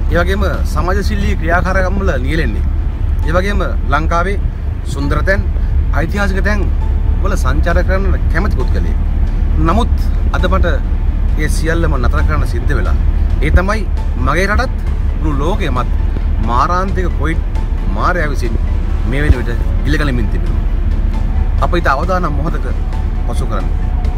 ඒ වගේම සමාජශීලී ක්‍රියාකාරකම් වල නියැලෙන්නේ. ඒ වගේම ලංකාවේ සුන්දර තැන්, ඓතිහාසික තැන් වල සංචාර කරන්න කැමති පුද්ගලයෙක්. නමුත් අද මට ඒ සියල්ලම නතර කරන්න සිද්ධ වෙලා. ඒ තමයි මගේ රටත් මුළු ලෝකෙමත් මාරාන්තික කොවිඩ් මාරයා විසින් මේ වෙන විට ඉලකලමින් තිබෙනවා. අප ඊට අවදානම් මොහොතක පසු කරන්න.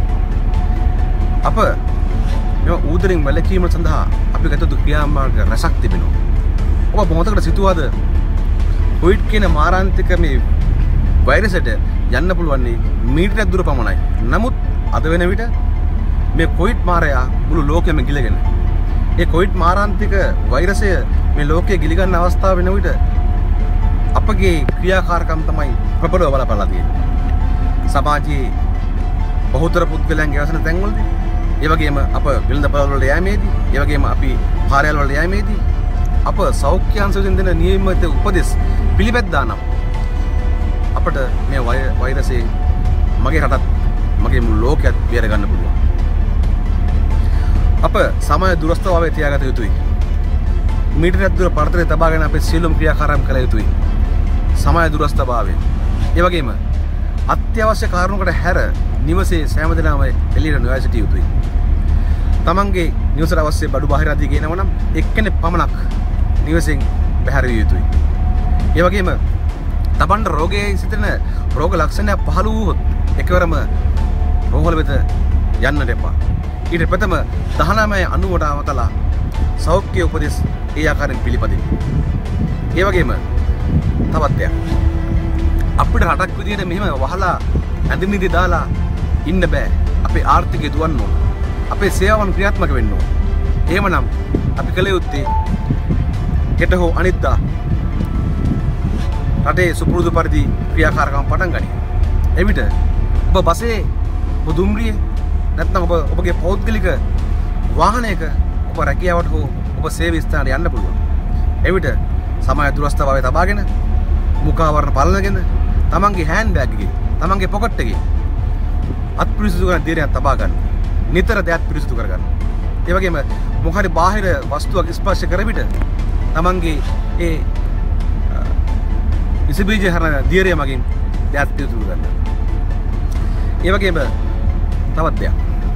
අප මේ ඌදරින් වැළකීම සඳහා අපි ගත යුතු ක්‍රියාමාර්ග රැසක් තිබෙනවා. ඔබ මොහොතකට සිතුවාද කොවිඩ් කියන මාරාන්තික මේ වෛරසයට යන්න පුළුවන් මීටරයක් දුර පමණයි. නමුත් අද වෙන විට මේ කොවිඩ් මාරයා මුළු ලෝකෙම ගිලගෙන. ඒ කොවිඩ් මාරාන්තික වෛරසය මේ ලෝකයේ ගිලිගන්න අවස්ථාව වෙන විට අපගේ ක්‍රියාකාරකම් තමයි ප්‍රබලව බලපලා තියෙන්නේ. සමාජයේ බහුතර පුද්ගලයන්ගේ අවසන තැන්වලදී, ඒ වගේම අප විලඳපළ වලට යෑමේදී, ඒ වගේම අපි කාර්යාල වලට යෑමේදී අප සෞඛ්‍ය අංශ විසින් දෙන නියමිත උපදෙස් පිළිපැද්දා නම් අපට මේ වෛරසයෙන් මගේ රටත් මගේ මුළු ලෝකයත් බේර ගන්න පුළුවන්. අප සමාජ දුරස්ථභාවය තියාගත යුතුයි. මීටරයක් දුර පරතරය තබාගෙන අපේ සියලුම ක්‍රියාකාරම් කළ යුතුයි. සමාජ දුරස්ථභාවය. ඒ වගේම අත්‍යවශ්‍ය කාරණුකට හැර නිවසේ සෑම දිනම එළියට නොයා සිටිය යුතුයි. තමන්ගේ නිවසට අවශ්‍ය බඩු බාහිර ආදී ගේනව නම් එක්කෙනෙක් පමණක් නිවසෙන් බැහැර විය යුතුයි. ඒ වගේම තමන්ට රෝගයේ සිටින රෝග ලක්ෂණ පහළ වුවොත් එකවරම රෝහල වෙත යන්නට එපා. ඊට ප්‍රථම 1990ට අවතලා සෞඛ්‍ය උපදෙස් ඒ ආකාරයෙන් පිළිපදින්න. ඒ වගේම තවත් දෙයක්. අපිට රටක් විදියට මෙහෙම වහලා ඇඳිමිදි දාලා ඉන්න බෑ. අපේ ආර්ථිකය දුවන්න ඕන. අපේ සේවාවන් ක්‍රියාත්මක වෙන්න ඕන. එහෙමනම් අපි කළ යුත්තේ හෙට හෝ අනිද්දා රටේ සුපුරුදු පරිදි ක්‍රියාකාරකම් පටන් ගනි. එවිට ඔබ බසේ ඔබ දුම්රියේ නැත්නම් ඔබගේ පෞද්ගලික වාහනයක ඔබ රැකියාවට හෝ ඔබ සේවය ස්ථානයට යන්න පුළුවන්. එවිට සමාජ දුරස්ථභාවය තබාගෙන මුඛාවරණ පළඳගෙන තමන්ගේ හෑන්ඩ් බෑග් එකේ තමන්ගේ පොකට් එකේ අත් පිරිසිදු කරන දියරයක් තබා ගන්න. නිතර දෑත් පිරිසිදු කර ගන්න. ඒ වගේම මොකද බාහිර වස්තුවක් ස්පර්ශ කර විට තමන්ගේ ඒ ඉසිබීජ හරන දියරය මගින් දෑත් පිරිසිදු කරගන්න. ඒ වගේම තවත් දෙයක්.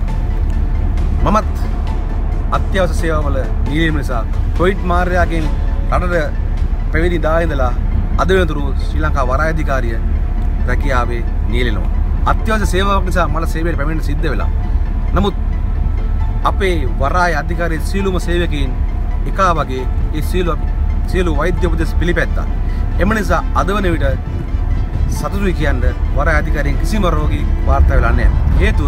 මමත් අත්‍යවශ්‍ය සේවාවල නියැලීම නිසා කොවිඩ් මාර්යාගෙන් රටට පැවිදි දා ඉඳලා අද වෙනතුරු ශ්‍රී ලංකා වරාය අධිකාරිය රැකියාවේ නියැලෙනවා. අත්‍යවශ්‍ය සේවාවක් නිසා මට සේවයට පැමිණෙන්න සිද්ධ වෙලා. නමුත් අපේ වරාය අධිකාරියේ සියලුම සේවකයන් එකා වගේ ඒ සියලු වෛද්‍ය උපදෙස් පිළිපැද්දා. එම නිසා අද වන විට සතුටුයි කියන්නේ වරාය අධිකාරියෙන් කිසිම රෝගී වාර්තා වෙලා නැහැ. හේතුව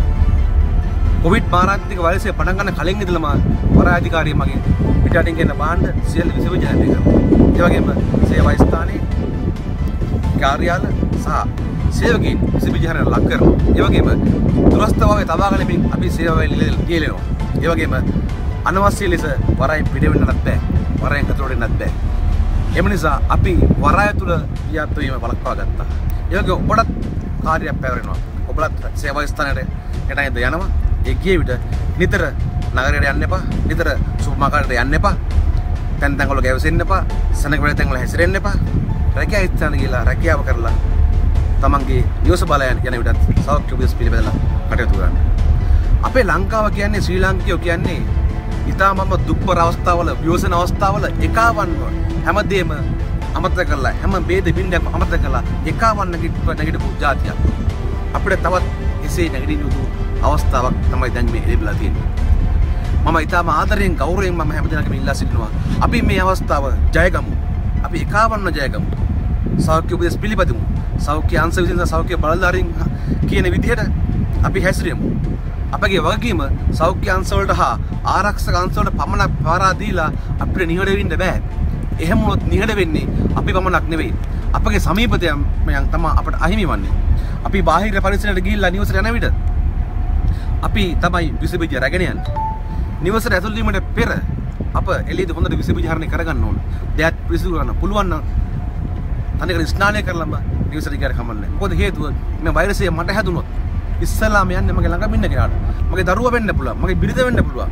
කොවිඩ් මාරාන්තික වෛරසය පටන් ගන්න කලින් ඉඳලම වරාය අධිකාරිය මගේ පිටරටින් ගෙන බාණ්ඩ සියලු විසවිජනය කරනවා. ඒ වගේම සේවා ස්ථානයේ කාර්යාල සහ සේවකයන් විසවිජනය ලක් කරනවා. ඒ වගේම දුරස්ථභාවය තබා ගැනීමෙන් අපි සේවාවෙන් ලියලෙනවා. ඒ වගේම අනවශ්‍ය ලෙස වරායෙන් පිටවෙන්නත් බෑ. වරායෙන් ඇතුළට එන්නත් බෑ. එම නිසා අපි වරාය තුල ක්‍රියාත්මක වීම වළක්වා ගත්තා. ඒ වගේ ඔබටත් කාර්යයක් පැවරෙනවා. ඔබලත් සේවා ස්ථානයට එනයිද යනවා. ඒ ගිය විට නිතර නගරයට යන්න එපා. නිතර සුපර් මාකට් යන්න එපා. තැන් වල ගැවසෙන්න එපා. සනක වල තැන් වල හැසිරෙන්න එපා. රැකියා ස්ථාන ගිහලා රැකියාව කරලා තමන්ගේ නිවස බලයන් යන විටත් සෞඛ්‍ය උපදෙස් පිළිබඳව කටයුතු කරන්න. අපේ ලංකාව කියන්නේ ශ්‍රී ලාංකිකයෝ කියන්නේ ඉතාමම දුක්බර අවස්ථාවල විවසන අවස්ථාවල එකවන්ව හැමදේම අමතක කරලා හැම ભેද බින්දයක් අමතක කරලා එකවන්න නැගිටපු ජාතියක්. අපිට තවත් එසේ නැගිටින්න උදු අවස්ථාවක් තමයි දැන් මේ ලැබිලා තියෙන්නේ. මම ඉතාම ආදරයෙන් ගෞරවයෙන් මම හැමදෙනාගේම ඉල්ලා සිටිනවා. අපි මේ අවස්ථාව ජයගමු. අපි එකවන්න ජයගමු. සෞඛ්‍ය උපදෙස් පිළිපදිමු. සෞඛ්‍ය අංශ විසින් සෞඛ්‍ය බලධාරීන් කියන විදිහට අපි හැසිරෙමු. අපගේ වගකීම සෞඛ්‍ය අංශ වලට හා ආරක්ෂක අංශ වලට පමණක් පාරා දීලා අපිට නිහඬ වෙන්න බෑ. එහෙම වුණොත් නිහඬ වෙන්නේ අපි පමණක් නෙවෙයි. අපගේ සමීපතයන් තමයි අපට අහිමි වන්නේ. අපි බාහිර පරිසරයට ගිහිල්ලා නිවසට යන විට අපි තමයි විස බීජ රැගෙන යන්නේ. නිවසට ඇතුල් වීමට පෙර අප එළියදී හොඳට විස බීජ හරණය කරගන්න ඕන. දෑත් පිරිසිදු කරන්න පුළුවන් නම් තනිකර ස්නානය කරලම නිවසට ගියාට කමන්නේ. මොකද හේතුව මේ වෛරසය මට හැදුනොත් ඉස්සලාම යන්නේ මගේ ළඟම ඉන්න කෙනාට. මගේ දරුවා වෙන්න පුළුවන්. මගේ බිරිඳ වෙන්න පුළුවන්.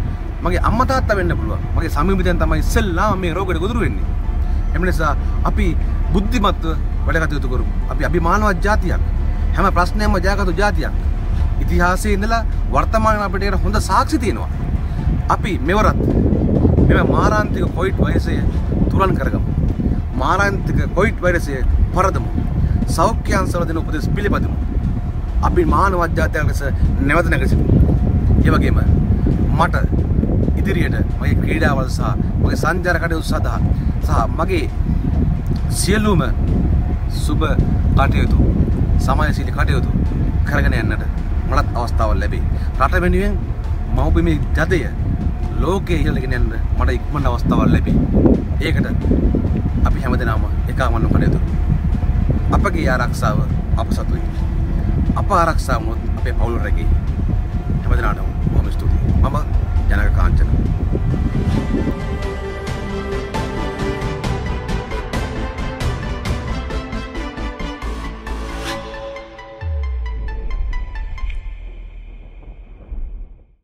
මගේ අම්මා තාත්තා වෙන්න පුළුවන්. මගේ සමීපිතයන් තමයි ඉස්සෙල්ලාම මේ රෝගයට ගොදුරු වෙන්නේ. එම නිසා අපි බුද්ධිමත්ව වැඩ කටයුතු කරමු. අපි අභිමානවත් ජාතියක්. හැම ප්‍රශ්නයක්ම ජයගත්තු ජාතියක්. ඉතිහාසයේ ඉඳලා වර්තමානයේ අපිට හොඳ සාක්ෂි තියෙනවා. අපි මෙවරත් මෙම මාරාන්තික කොවිඩ් වෛරසය තුරන් කරගමු. මාරාන්තික කොවිඩ් වෛරසය පරදමු. සෞඛ්‍ය අංශවල දෙන උපදෙස් පිළිපදමු. අපි මානවත් ජාතියක් ලෙස නැවත නැගසිමු. ඒ වගේම මට ඉදිරියට මගේ ක්‍රීඩාවල් සහ මගේ සංචාර කටයුතු සඳහා සහ මගේ සියලුම සුබ කටයුතු සමාජශීලී කටයුතු කරගෙන යන්නට මටත් අවස්ථාවක් ලැබේ. රට වෙනුවෙන් මව්බිමේ ජදය ලෝකයේ ඉහළගෙන යන්න මට ඉක්මනට අවස්ථාවක් ලැබේ. ඒකට අපි හැමදෙනාම එකවන්න කටයුතු කරමු. අපගේ ආරක්ෂාව අප සතුයි. අප ආරක්ෂා වුණොත් අපේ පවුල රැකේ. හැමදෙනාටම බොහොම ස්තුතියි. මම ජනක කාංචන